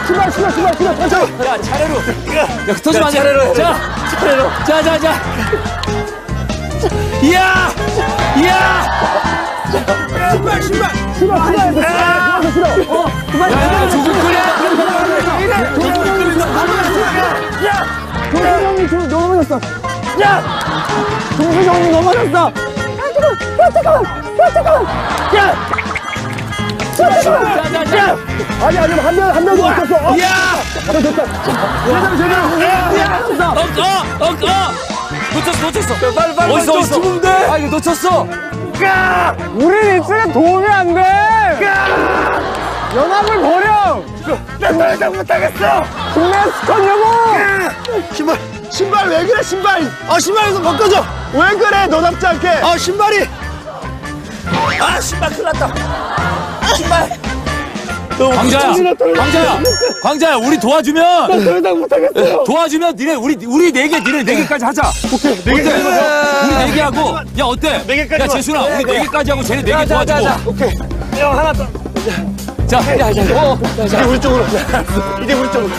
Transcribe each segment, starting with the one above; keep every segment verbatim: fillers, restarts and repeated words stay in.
신발, 신발, 신발, 신발, 천천히. 야, 차례로. 야, 터지면 안 돼. 차례로. 자, 차례로. 자, 자, 자. 이야! 이야! 신발, 신발. 신발, 신발. 신발, 신발. 어, 그만. 야, 조금 끌려. 야! 동수 형이 저 넘어졌어. 야! 동수 형이 넘어졌어. 야, 잠깐만. 야, 잠깐만. 야, 잠깐만. 야! 야! 아니, 아니, 한 명, 한 명도 없었어. 어? 이야! 어, 됐다. 제대로, 제대로. 야! 어, 어, 어, 어! 놓쳤어, 놓쳤어. 빨리, 빨리, 어딨어, 어딨어? 죽으면 돼. 아, 이거 놓쳤어. 까! 우린 입술에 도움이 안 돼. 까! 연합을 버려. 나 더 이상 못하겠어. 국내 스컷 여보. 신발, 신발 왜 그래, 신발. 아, 신발에서 벗겨져. 왜 그래, 너답지 않게. 아, 신발이. 아, 신발 큰일 났다. 신발. 광자야, 광자야, 광자야, 우리 도와주면. 나 더 이상 못하겠어. 도와주면 니네, 우리, 우리 네 개, 니네 네 개까지 하자. 오케이, 네 개. 우리 네 개 하고. 야, 어때? 네 개까지 야, 재순아, 우리 네 개까지 하고 쟤네 네 개 도와주고. 오케이. 형, 하나 더. 자, 야, 자, 어, 이제 우리 쪽으로. 이제 우리 쪽으로.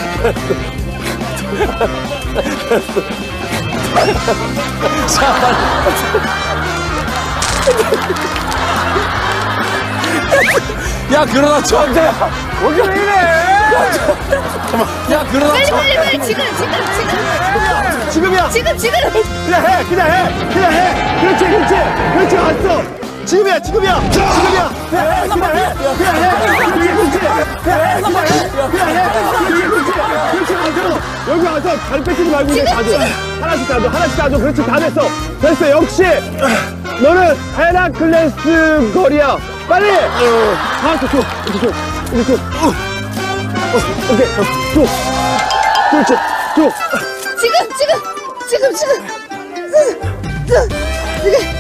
자, 빨리. 야, 그러나 쳐. 어디 왜 이래? 야, 그러나 빨리 쳐. 빨리 빨리 지금 지금 지금 지금이야. 지금 지금 그냥 해, 그냥 해, 그냥 해. 그렇지, 그렇지. 그렇지, 왔어. 지금이야, 지금이야. 지금이야. 그냥 해, 그냥 해. 그냥 해. 그게 그렇지. 그냥 해, 그냥 해. 그냥 해. 그게 그렇지. 그렇지, 맞아. 여기 와서 잘 뺏기지 말고 이제 다 줘. 하나씩 다 줘, 하나씩 다 줘. 그렇지, 다 됐어. 됐어, 역시. 너는 헤라클레스 거리야. 빨리! 어, 다 왔어, 줘. 이렇게 줘. 이렇게 줘. 어, 어, 오케이. 어, 줘. 그렇지, 줘. 지금 지금 지금 지금 이게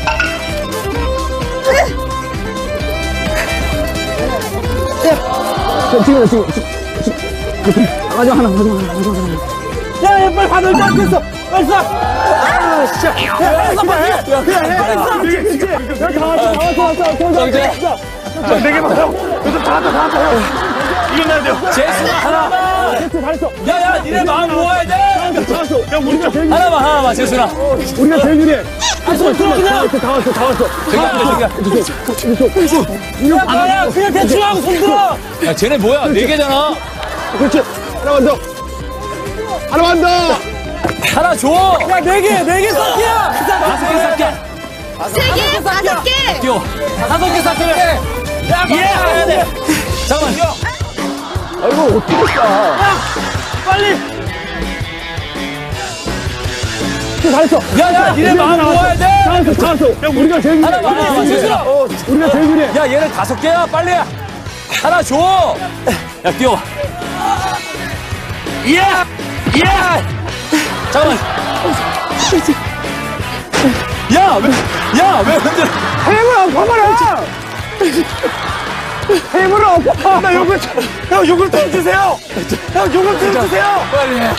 자, 지금, 지금, 지금. 가져, 하나, 가져, 하나, 가져, 하나. 야, 야, 빨리 받아, 빨리 됐어. 빨리 쏴. 아, 씨. 야, 야, 그냥 해. 그냥 해. 그렇지, 그렇지. 여기 다 왔어, 다 왔어, 왔어, 왔어. 자, 네 개만 형. 요즘 다 왔다, 다 왔다, 형. 이겨내야 돼요. 재순아, 하나만. 됐어, 다 했어. 야, 야, 니네 마음 모아야 돼. 다 왔어. 야, 우리가 제일 유리해. 하나만, 하나만, 재순아. 우리가 제일 유리해. 됐어, 됐어, 다 왔어, 다 왔어, 다 왔어. 저기 앉아, 저기 앉아. 아, 야, 그냥 대충 하고 손 들어. 야, 쟤네 뭐야? 네 개잖아. 그렇지. 하나만 더. 하나만 더. 하나 줘. 야, 네 개, 네 개 섞이야. 다섯 개 삭게. 세 개, 다섯 개. 뛰어. 다섯 개 삭게. 야, 예, 해야 돼. 잠깐만. 아, 이거 어떻게 싸? 빨리. 다 했어. 야, 야, 니네 마음 모아야 돼. 다 했어, 다 했어. 야, 우리가 제일 유리해. 하나만, 하나만, 재순아. 어, 우리가 제일 유리해. 야, 얘는 다섯 개야. 빨리. 하나 줘. 야, 뛰어. 예! 예! 잠깐만. 야, 왜, 야, 왜 흔들어? 힘을 엎어버려! 힘을 엎어! 나 요걸, 형, 요걸 좀 주세요! 형, 요걸 좀 주세요! 빨리 해.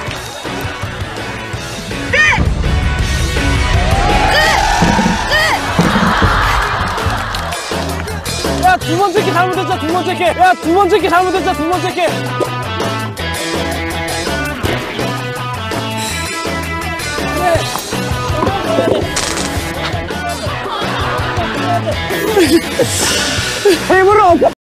야, 두 번째 게 잘못했자, 두 번째 게! 야, 두 번째 게 잘못했자, 두 번째 게! 힘을 엎어!